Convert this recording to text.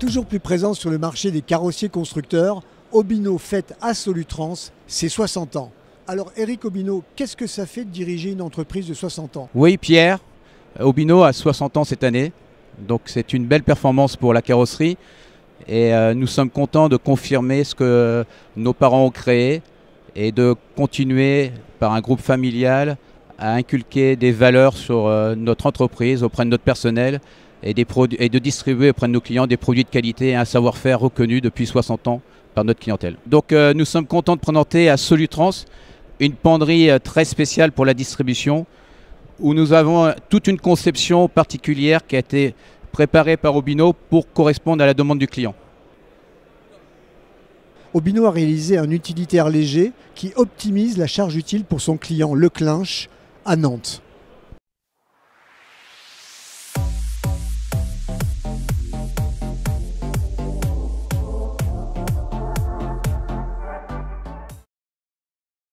Toujours plus présent sur le marché des carrossiers constructeurs, Obino fête à Solutrans ses 60 ans. Alors Eric Obino, qu'est-ce que ça fait de diriger une entreprise de 60 ans? Oui, Pierre, Obino a 60 ans cette année, donc c'est une belle performance pour la carrosserie et nous sommes contents de confirmer ce que nos parents ont créé et de continuer par un groupe familial à inculquer des valeurs sur notre entreprise auprès de notre personnel et de distribuer auprès de nos clients des produits de qualité et un savoir-faire reconnu depuis 60 ans par notre clientèle. Donc nous sommes contents de présenter à Solutrans une penderie très spéciale pour la distribution où nous avons toute une conception particulière qui a été préparée par Obino pour correspondre à la demande du client. Obino a réalisé un utilitaire léger qui optimise la charge utile pour son client Leclinch à Nantes.